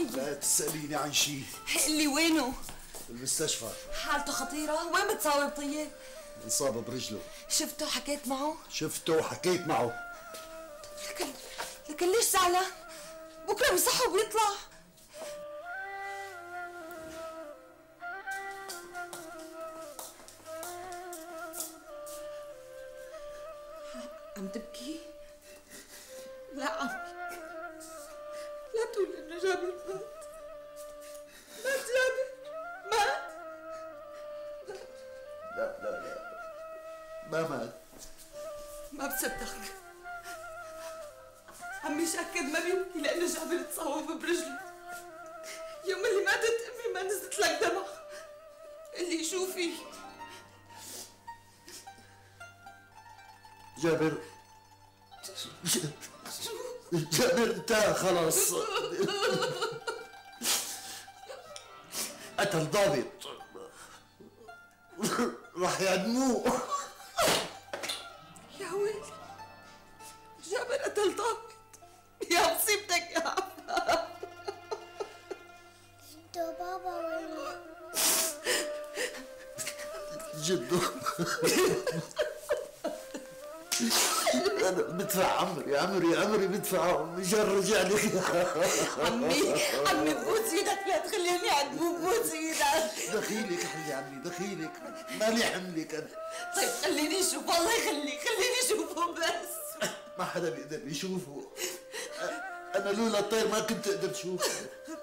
لا تسأليني عن شيء. اللي وينه؟ بالمستشفى. حالته خطيرة؟ وين متصاوب طيب؟ انصاب برجله. شفته حكيت معه؟ شفته وحكيت معه. لكن ليش زعلان؟ بكره بيصحى وبيطلع. عم تبكي؟ لا عمي، لا تقول انه جابر مات. مات جابر، مات. لا ما مات. ما بصدقك عمي، شاكد ما بيبكي لانه جابر تصوب برجله. يوم اللي ماتت امي ما نزلت لك دمع. اللي شوفي جابر انتهى خلاص. قتل ضابط راح يعدموه. يا ويلي، جابر قتل ضابط. يا مصيبتك يا عفاف. جدو بابا وين؟ جدو انا بدفع عمري بدفع مشان رجع لي. عمي بوس ايدك، لا تخليني يعدموا. بوس ايدك. دخيلك حلي عمي، دخيلك، مالي حملك انا. طيب خليني اشوف، الله يخليك خليني اشوفه بس. ما حدا بيقدر يشوفه. انا لولا الطير ما كنت اقدر اشوفه.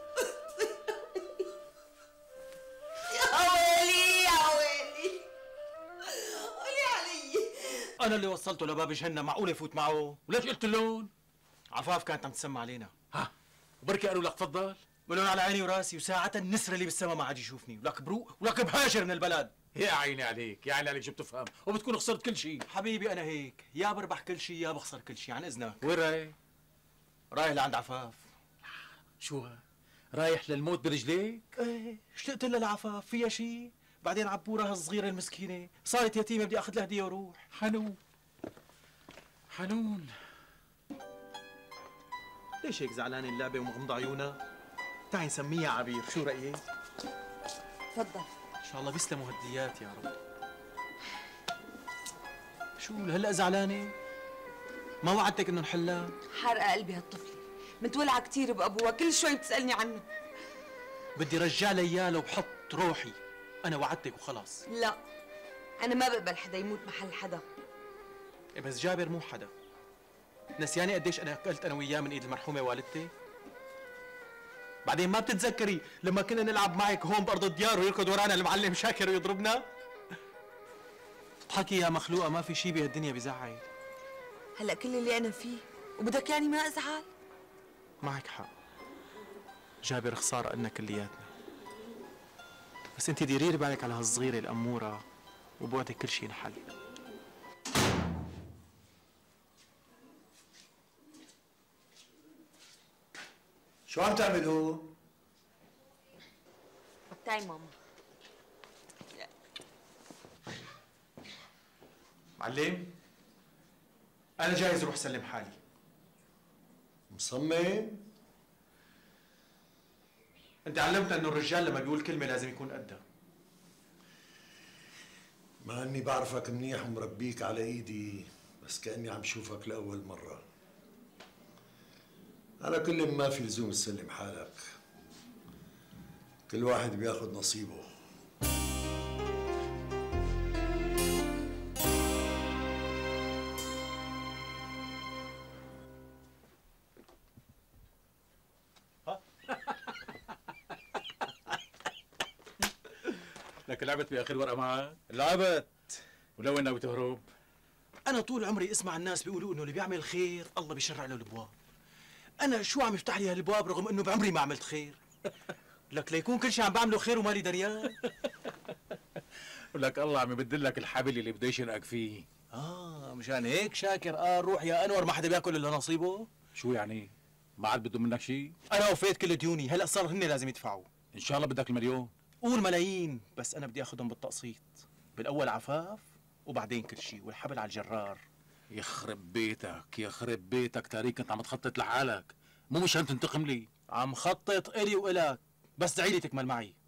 يا ويلي قولي علي. انا اللي وصلته لباب جهنم، معقول يفوت معه؟ وليش قلت لهم؟ عفاف كانت عم تسمع علينا. ها بركي قالوا لك تفضل. بقولون على عيني وراسي، وساعتها النسر اللي بالسما ما عاد يشوفني، ولك بروق ولك بهاجر من البلد. يا عيني عليك، يا عيني عليك، شو بتفهم وبتكون خسرت كل شيء. حبيبي انا هيك، يا بربح كل شيء يا بخسر كل شيء. عن اذنك. وين رايح؟ رايح لعند عفاف. شو رايح للموت برجليك؟ ايه، اشتقت لها لعفاف، فيها شيء؟ بعدين عبورها الصغيره المسكينه صارت يتيمه، بدي اخذ لها هديه وروح. حنون ليش هيك زعلانه اللعبه ومغمضه عيونها؟ تعي نسميها عبير، شو رايك؟ تفضل. ان شاء الله بيسلموا هديات يا رب. شو هلا زعلانه؟ ما وعدتك انه نحلها؟ حارقه قلبي هالطفله، متولعه كثير بابوها، كل شوي بتسالني عنه. بدي رجع لي اياه لو بحط روحي. انا وعدتك وخلاص. لا، انا ما بقبل حدا يموت محل حدا. إيه بس جابر مو حدا. نسياني قديش انا اكلت انا وياه من ايد المرحومه والدتي؟ بعدين ما بتتذكري لما كنا نلعب معك هون بارض الديار ويركض ورانا المعلم شاكر ويضربنا؟ تضحكي يا مخلوقه، ما في شيء بهالدنيا بزعل. هلا كل اللي انا فيه وبدك يعني ما ازعل؟ معك حق، جابر خساره إلنا كلياتنا. بس انت ديري بالك على هالصغيره الاموره وبوعدك كل شيء ينحل. شو عم تعملوا؟ تعي ماما. معلم، انا جاهز اروح سلم حالي. مصمم؟ انت علمتنا انه الرجال لما بيقول كلمه لازم يكون قدها. مع اني بعرفك منيح ومربيك على ايدي، بس كأني عم شوفك لأول مرة. على كل ما في لزوم تسلم حالك، كل واحد بياخد نصيبه. لك لعبت باخر ورقه معك؟ لعبت. ولو انك بتهرب؟ انا طول عمري اسمع الناس بيقولوا انه اللي بيعمل خير الله بيشرع له الابواب. انا شو عم يفتح لي هالابواب رغم انه بعمري ما عملت خير؟ لك ليكون كل شيء عم بعمله خير ومالي دريان. ولك الله عم يبدل لك الحبل اللي بده يشنقك فيه. مشان هيك شاكر روح يا انور، ما حدا بياكل الا نصيبه. شو يعني؟ ما عاد بده منك شيء؟ انا وفيت كل ديوني، هلا صار هن لازم يدفعوا. ان شاء الله بدك المليون. قول ملايين، بس انا بدي اخذهم بالتقسيط. بالاول عفاف وبعدين كل شيء، والحبل على الجرار. يخرب بيتك، يخرب بيتك، تاريك انت عم تخطط لحالك، مو مشان تنتقم لي. عم خطط الي والك، بس دعيلي تكمل معي.